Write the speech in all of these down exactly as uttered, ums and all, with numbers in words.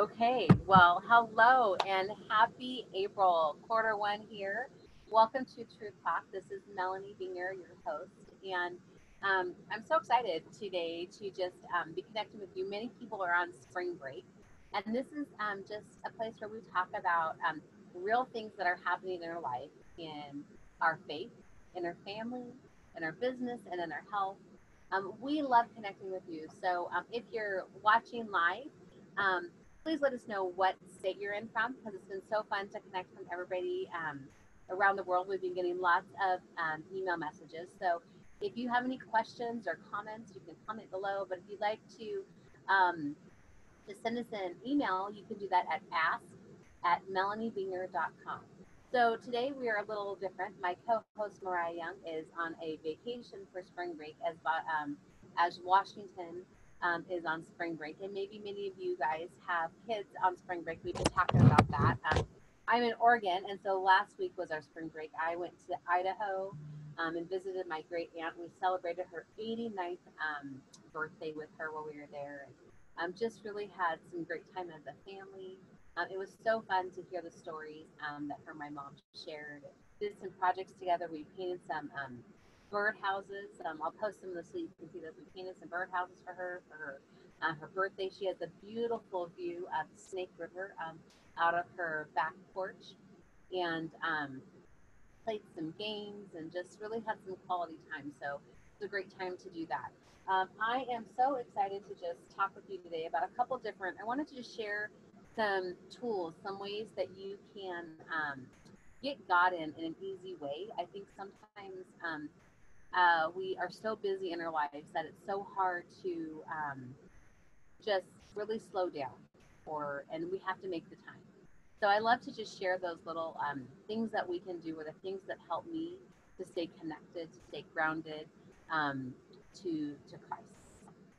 Okay, well, hello and happy April, quarter one here. Welcome to Truth Talk. This is Melanie Binger, your host, and um, I'm so excited today to just um, be connecting with you. Many people are on spring break, and this is um, just a place where we talk about um, real things that are happening in our life, in our faith, in our family, in our business, and in our health. Um, we love connecting with you. So um, if you're watching live, um, please let us know what state you're in from because it's been so fun to connect from everybody um, around the world. We've been getting lots of um, email messages. So if you have any questions or comments, you can comment below. But if you'd like to um, to send us an email, you can do that at ask at melaniebinger dot com. So today we are a little different. My co-host Mariah Young is on a vacation for spring break as um, as Washington um, is on spring break, and maybe many of you guys have kids on spring break. We've been talking about that. Um, I'm in Oregon, and so last week was our spring break. I went to Idaho um, and visited my great aunt. We celebrated her eighty-ninth um, birthday with her while we were there. Um, just really had some great time as a family. Um, it was so fun to hear the stories um, that her and my mom shared. Did some projects together. We painted some um, bird houses. Um, I'll post some of those so you can see those. We painted some bird houses for her for her uh, her birthday. She has a beautiful view of Snake River um, out of her back porch, and um, played some games and just really had some quality time. So it's a great time to do that. Um, I am so excited to just talk with you today about a couple different. I wanted to just share some tools, some ways that you can um, get God in in an easy way. I think sometimes um, uh, we are so busy in our lives that it's so hard to um, just really slow down, or and we have to make the time. So I love to just share those little um, things that we can do, or the things that help me to stay connected, to stay grounded um, to to Christ.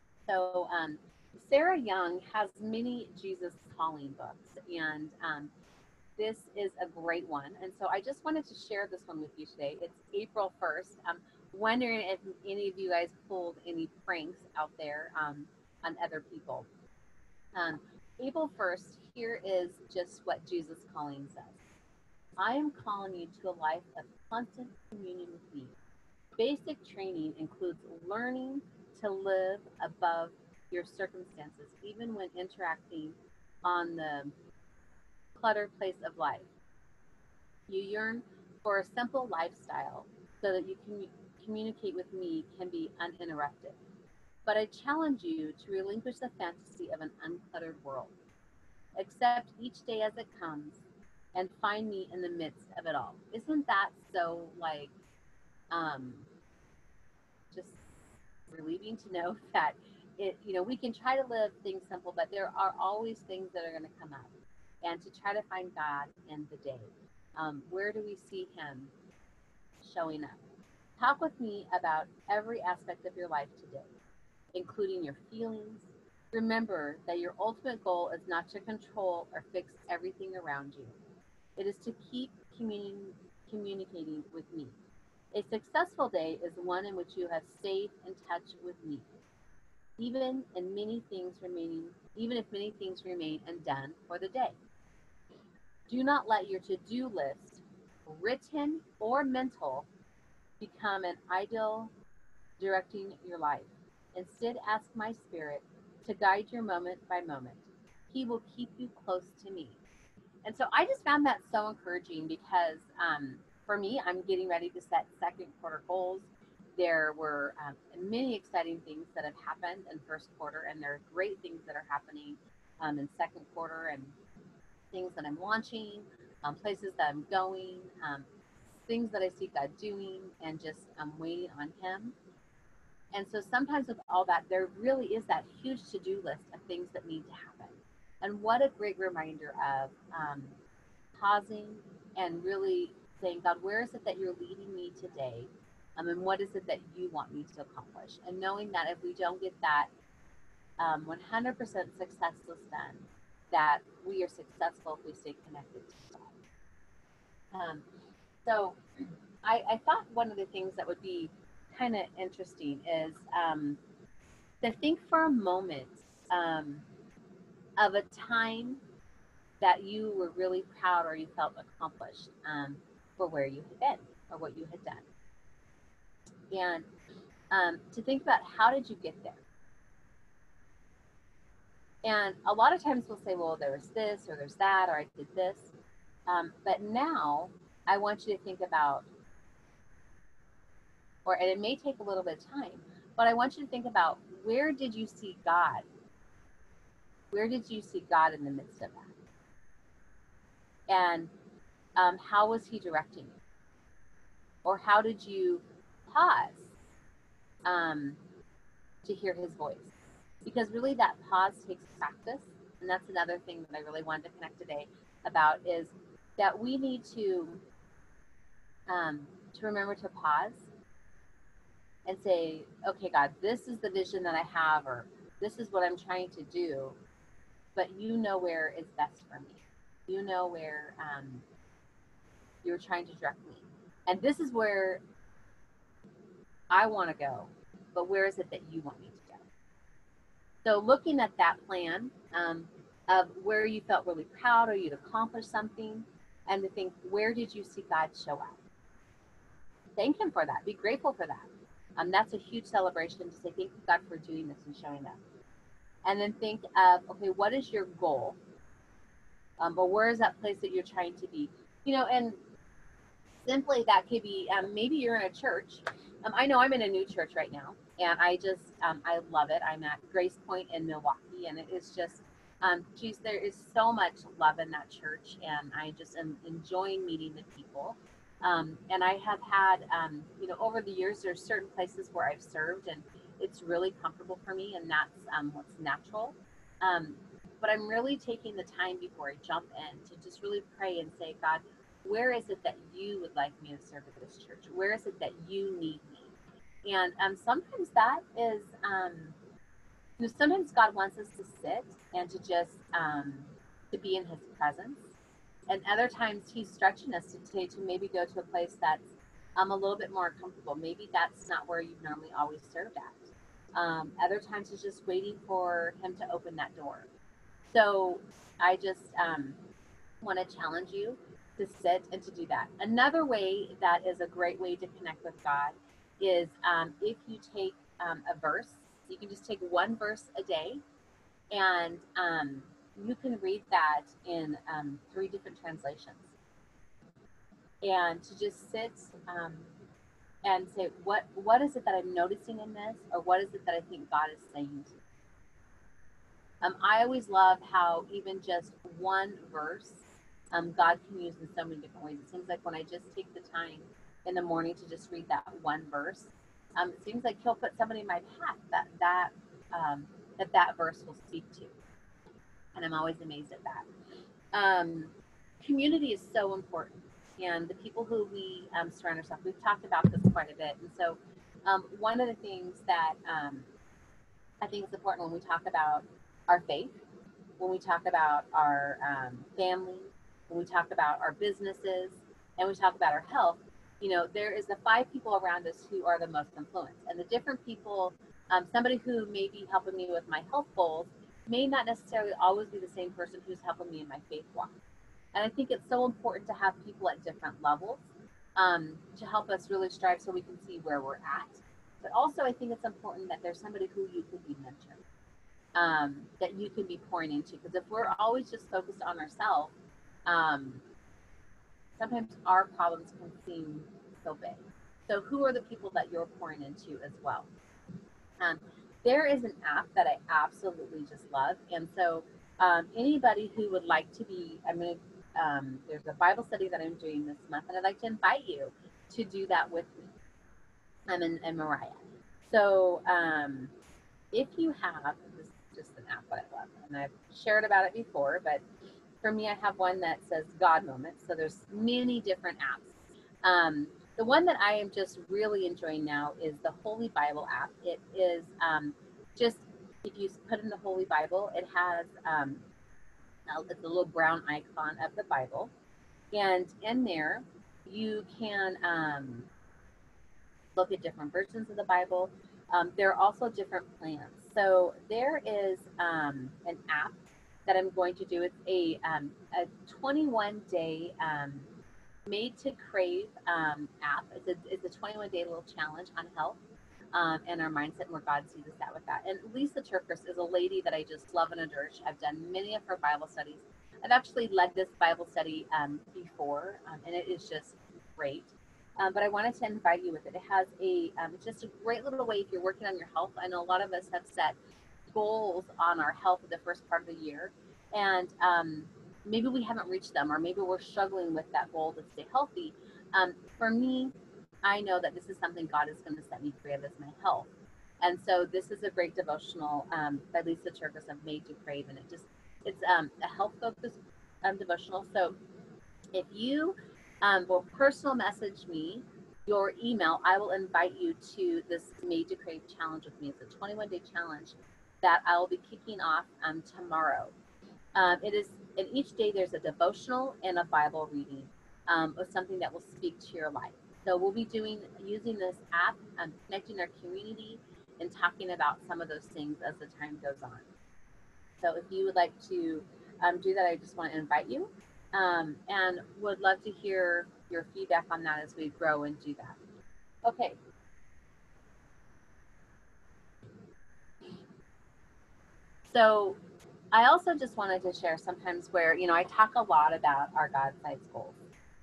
So um, Sarah Young has many Jesus calling books, and um, this is a great one. And so I just wanted to share this one with you today. It's April first. I'm wondering if any of you guys pulled any pranks out there um, on other people. Um, April first, here is just what Jesus calling says. I am calling you to a life of constant communion with me. Basic training includes learning to live above your circumstances, even when interacting on the cluttered place of life. You yearn for a simple lifestyle so that you can communicate with me can be uninterrupted. But I challenge you to relinquish the fantasy of an uncluttered world. Accept each day as it comes and find me in the midst of it all. Isn't that so like um, just relieving to know that it, you know, we can try to live things simple, but there are always things that are going to come up. And to try to find God in the day. Um, where do we see Him showing up? Talk with me about every aspect of your life today, including your feelings. Remember that your ultimate goal is not to control or fix everything around you. It is to keep communi- communicating with me. A successful day is one in which you have stayed in touch with me, even in many things remaining, even if many things remain undone for the day. Do not let your to-do list, written or mental, become an idol directing your life. Instead, ask my spirit to guide your moment by moment. He will keep you close to me. And so I just found that so encouraging because um, for me, I'm getting ready to set second quarter goals. There were um, many exciting things that have happened in first quarter, and there are great things that are happening um, in second quarter, and things that I'm launching, um, places that I'm going, um, things that I see God doing, and just I'm waiting on Him. And so sometimes with all that, there really is that huge to-do list of things that need to happen. And what a great reminder of um, pausing and really saying, God, where is it that you're leading me today? Um, and what is it that you want me to accomplish? And knowing that if we don't get that um, one hundred percent success list done, that we are successful if we stay connected to God. Um, so I, I thought one of the things that would be kind of interesting is um, to think for a moment um, of a time that you were really proud or you felt accomplished um, for where you had been or what you had done. And um, to think about how did you get there? And a lot of times we'll say, well, there was this or there's that or I did this. Um, but now I want you to think about, or and it may take a little bit of time, but I want you to think about, where did you see God? Where did you see God in the midst of that? And um, how was he directing you? Or how did you pause um, to hear his voice? Because really that pause takes practice. And that's another thing that I really wanted to connect today about, is that we need to um, to remember to pause and say, okay, God, this is the vision that I have, or this is what I'm trying to do, but you know where is best for me. You know where um, you're trying to direct me. And this is where I want to go, but where is it that you want me to go? So looking at that plan um, of where you felt really proud or you'd accomplished something, and to think, where did you see God show up? Thank him for that. Be grateful for that. Um, that's a huge celebration to say, thank you, God, for doing this and showing up. And then think of, okay, what is your goal? Um, but where is that place that you're trying to be? You know, and simply that could be, um, maybe you're in a church. Um, I know I'm in a new church right now, and I just, um, I love it. I'm at Grace Point in Milwaukee, and it is just, um, geez, there is so much love in that church, and I just am enjoying meeting the people. Um, and I have had, um, you know, over the years, there's certain places where I've served, and it's really comfortable for me, and that's um, what's natural. Um, but I'm really taking the time before I jump in to just really pray and say, God, where is it that you would like me to serve at this church? Where is it that you need me? And um, sometimes that is, um, you know, sometimes God wants us to sit and to just um, to be in his presence. And other times he's stretching us to, to, to maybe go to a place that's um, a little bit more comfortable. Maybe that's not where you've normally always served at. Um, other times he's just waiting for him to open that door. So I just um, want to challenge you to sit and to do that. Another way that is a great way to connect with God is um, if you take um, a verse, you can just take one verse a day, and um, you can read that in um, three different translations. And to just sit um, and say, what what is it that I'm noticing in this, or what is it that I think God is saying to me? Um, I always love how even just one verse, um, God can use in so many different ways. It seems like when I just take the time in the morning to just read that one verse, um, it seems like he'll put somebody in my path that that um, that that verse will speak to, and I'm always amazed at that. Um, community is so important, and the people who we um, surround ourselves. We've talked about this quite a bit, and so um, one of the things that um, I think is important when we talk about our faith, when we talk about our um, family, when we talk about our businesses, and we talk about our health, you know, there is the five people around us who are the most influenced. And the different people, um, somebody who may be helping me with my health goals may not necessarily always be the same person who's helping me in my faith walk. And I think it's so important to have people at different levels um, to help us really strive so we can see where we're at. But also, I think it's important that there's somebody who you can be mentoring. Um, that you can be pouring into. Because if we're always just focused on ourselves, um, sometimes our problems can seem so big. So who are the people that you're pouring into as well? Um, there is an app that I absolutely just love. And so um, anybody who would like to be, I'm going to, um, there's a Bible study that I'm doing this month, and I'd like to invite you to do that with me. I'm in, in Mariah. So um, if you have, this is just an app that I love, and I've shared about it before, but for me, I have one that says God Moments. So there's many different apps. Um, the one that I am just really enjoying now is the Holy Bible app. It is um, just, if you put in the Holy Bible, it has um, it's a little brown icon of the Bible. And in there, you can um, look at different versions of the Bible. Um, there are also different plans. So there is um, an app that I'm going to do. It's a um, a twenty-one day um, Made to Crave um, app. It's a it's a twenty-one day little challenge on health um, and our mindset and where God sees us at with that. And Lisa Turkers is a lady that I just love and adore. I've done many of her Bible studies. I've actually led this Bible study um, before, um, and it is just great. Um, but I wanted to invite you with it. It has a um, it's just a great little way if you're working on your health. I know a lot of us have set goals on our health at the first part of the year, and um, maybe we haven't reached them, or maybe we're struggling with that goal to stay healthy. Um, for me, I know that this is something God is going to set me free of, is my health. And so this is a great devotional um, by Lisa Turkis of Made to Crave, and it just it's um, a health focused um, devotional. So if you um, will personal message me your email, I will invite you to this Made to Crave challenge with me. It's a twenty-one day challenge that I will be kicking off um, tomorrow. Um, it is, and each day there's a devotional and a Bible reading um, of something that will speak to your life. So we'll be doing using this app, um, connecting our community, and talking about some of those things as the time goes on. So if you would like to um, do that, I just want to invite you, um, and would love to hear your feedback on that as we grow and do that. Okay. So I also just wanted to share sometimes where, you know, I talk a lot about our God-sized goals.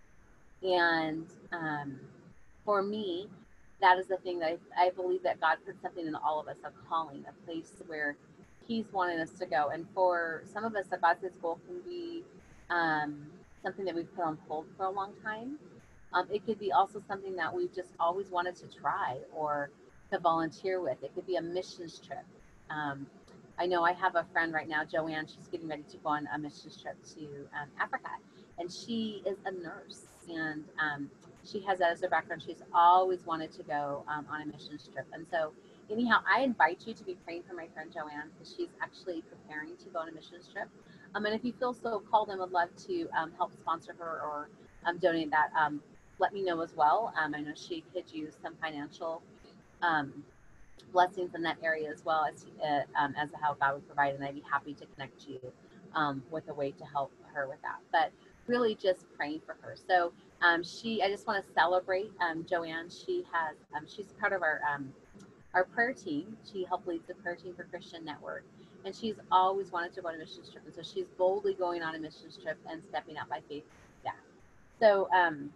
And um, for me, that is the thing that I, I believe that God put something in all of us, a calling, a place where He's wanting us to go. And for some of us, a God-sized goal can be um, something that we've put on hold for a long time. Um, it could be also something that we've just always wanted to try or to volunteer with. It could be a missions trip. Um, I know I have a friend right now, Joanne. She's getting ready to go on a missions trip to um, Africa, and she is a nurse, and um, she has that as her background. She's always wanted to go um, on a missions trip, and so anyhow, I invite you to be praying for my friend Joanne, because she's actually preparing to go on a missions trip. Um, and if you feel so called and would love to um, help sponsor her or um, donate that, um, let me know as well. Um, I know she could use some financial um, blessings in that area as well as uh, um, as how God would provide, and I'd be happy to connect you um, with a way to help her with that. But really, just praying for her. So um, she, I just want to celebrate um, Joanne. She has, um, she's part of our um, our prayer team. She helped lead the prayer team for Christian Network, and she's always wanted to go on a missions trip, and so she's boldly going on a missions trip and stepping out by faith. Yeah. So um,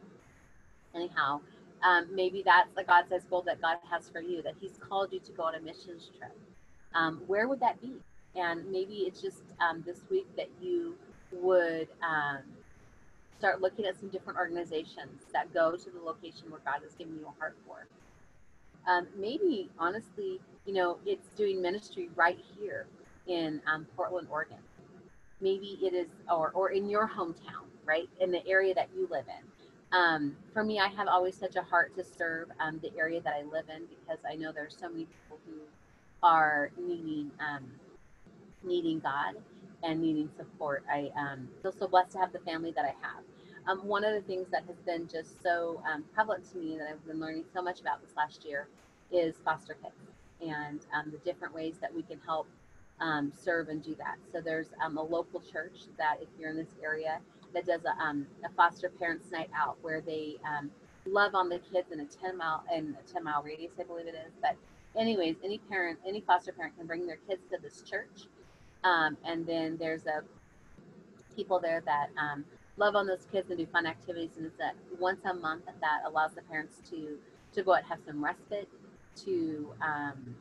anyhow, um, maybe that's a God-sized goal that God has for you, that He's called you to go on a missions trip. Um, where would that be? And maybe it's just um, this week that you would um, start looking at some different organizations that go to the location where God has given you a heart for. Um, maybe, honestly, you know, it's doing ministry right here in um, Portland, Oregon. Maybe it is, or, or in your hometown, right, in the area that you live in. Um, for me, I have always such a heart to serve um, the area that I live in, because I know there's so many people who are needing um, needing God and needing support. I um, feel so blessed to have the family that I have. Um, one of the things that has been just so um, prevalent to me that I've been learning so much about this last year is foster kids, and um, the different ways that we can help um, serve and do that. So there's um, a local church that, if you're in this area, that does a, um, a foster parents night out, where they um, love on the kids in a ten mile in a ten mile radius, I believe it is. But anyways, any parent, any foster parent can bring their kids to this church, um, and then there's a people there that um, love on those kids and do fun activities. And it's a once a month that allows the parents to to go out and have some respite, to um,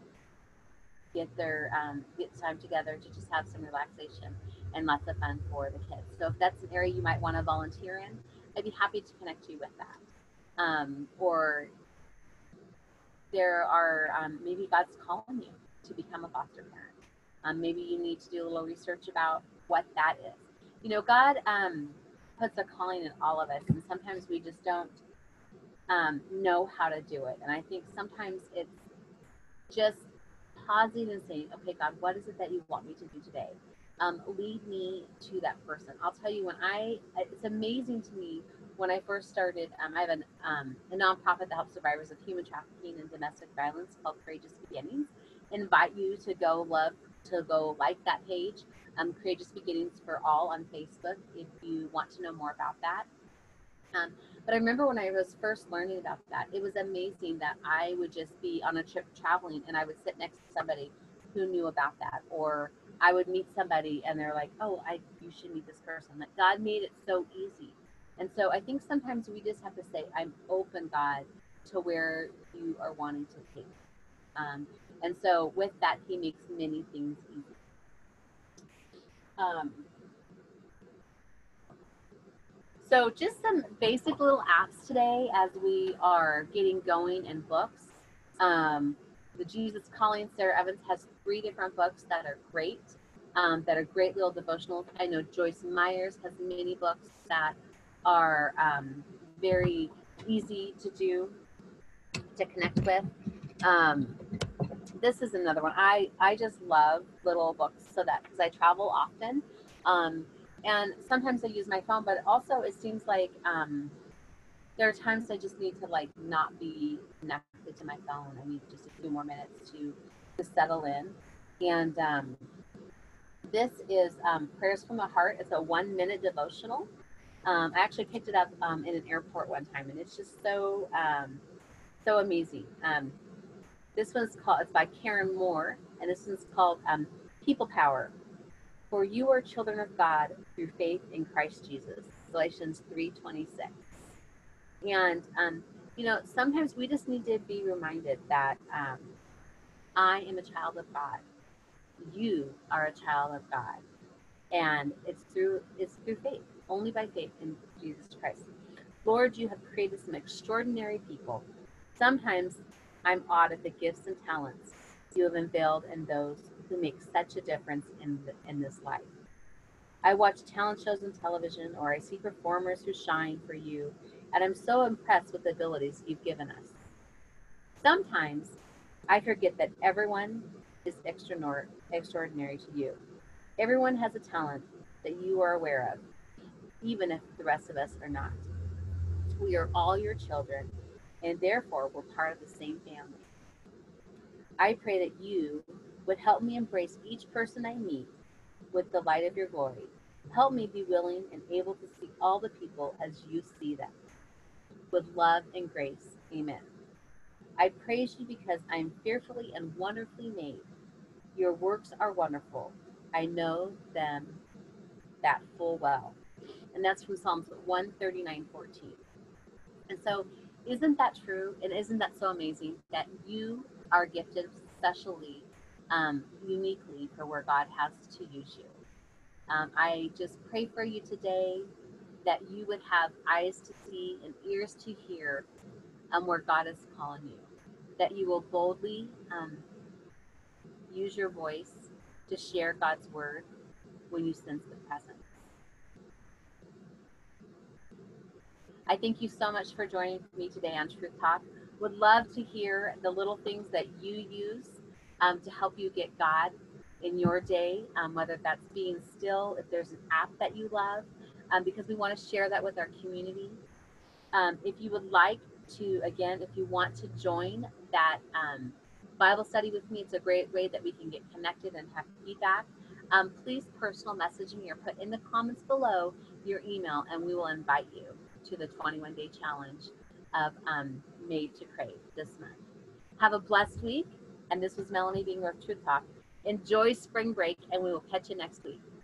get their um, get time together to just have some relaxation and lots of fun for the kids. So if that's an area you might want to volunteer in, I'd be happy to connect you with that. Um, or there are um, maybe God's calling you to become a foster parent. Um, maybe you need to do a little research about what that is. You know, God um, puts a calling in all of us, and sometimes we just don't um, know how to do it. And I think sometimes it's just pausing and saying, okay, God, what is it that you want me to do today? Um, lead me to that person. I'll tell you, when I, it's amazing to me when I first started, um, I have an, um, a nonprofit that helps survivors of human trafficking and domestic violence called Courageous Beginnings. Invite you to go love to go like that page, um, Courageous Beginnings for All on Facebook, if you want to know more about that. Um, but I remember when I was first learning about that, it was amazing that I would just be on a trip traveling and I would sit next to somebody who knew about that, or I would meet somebody and they're like, oh, I you should meet this person. Like, God made it so easy. And so I think sometimes we just have to say, I'm open, God, to where you are wanting to take. Um, and so with that, he makes many things easy. Um, So just some basic little apps today as we are getting going in books. Um, the Jesus Calling, Sarah Evans has three different books that are great, um, that are great little devotionals. I know Joyce Myers has many books that are um, very easy to do, to connect with. Um, this is another one. I, I just love little books so that, because I travel often. Um, and sometimes I use my phone, but also it seems like um, there are times I just need to like not be connected to my phone. I need just a few more minutes to, to settle in. And um, this is um, Prayers from the Heart. It's a one minute devotional. Um, I actually picked it up um, in an airport one time, and it's just so, um, so amazing. Um, This one's called, it's by Karen Moore, and this one's called um, People Power. For you are children of God through faith in Christ Jesus. Galatians three twenty-six. And, um, you know, sometimes we just need to be reminded that um, I am a child of God. You are a child of God. And it's through, it's through faith, only by faith in Jesus Christ. Lord, you have created some extraordinary people. Sometimes I'm awed at the gifts and talents you have unveiled in those who make such a difference in, the, in this life. I watch talent shows on television, or I see performers who shine for you, and I'm so impressed with the abilities you've given us. Sometimes I forget that everyone is extraordinary to you. Everyone has a talent that you are aware of, even if the rest of us are not. We are all your children, and therefore we're part of the same family. I pray that you would help me embrace each person I meet with the light of your glory. Help me be willing and able to see all the people as you see them, with love and grace. Amen. I praise you because I am fearfully and wonderfully made. Your works are wonderful. I know them that full well. And that's from Psalms one thirty-nine fourteen. And so, isn't that true? And isn't that so amazing that you are gifted specially, um, uniquely for where God has to use you? Um, I just pray for you today that you would have eyes to see and ears to hear um, where God is calling you, that you will boldly um, use your voice to share God's word when you sense the presence. I thank you so much for joining me today on Truth Talk. Would love to hear the little things that you use um, to help you get God in your day, um, whether that's being still, if there's an app that you love, um, because we want to share that with our community. Um, if you would like to, again, if you want to join that um, Bible study with me, it's a great way that we can get connected and have feedback. Um, please personal message me or put in the comments below your email, and we will invite you to the twenty-one day challenge of um, Made to Crave this month. Have a blessed week, and this was Melanie Binger of Truth Talk. Enjoy spring break, and we will catch you next week.